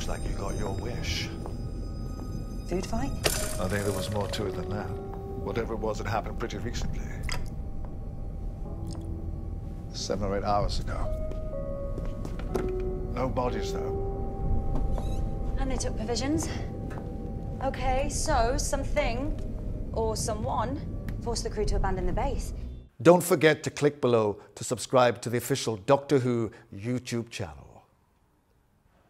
Looks like you got your wish. Food fight? I think there was more to it than that. Whatever it was, it happened pretty recently. 7 or 8 hours ago. No bodies, though. And they took provisions. Okay, so something, or someone, forced the crew to abandon the base. Don't forget to click below to subscribe to the official Doctor Who YouTube channel.